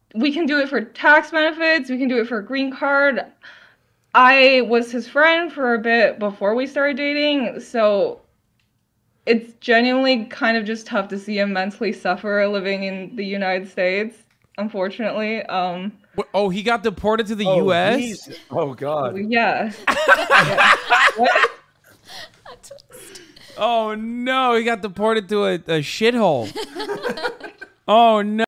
we can do it for tax benefits. We can do it for a green card. I was his friend for a bit before we started dating, so it's genuinely kind of just tough to see him mentally suffer living in the United States, unfortunately. Oh, he got deported to the Oh, U.S.? oh, God. Yeah. Yeah. What? Oh, no. He got deported to a shithole. Oh, no.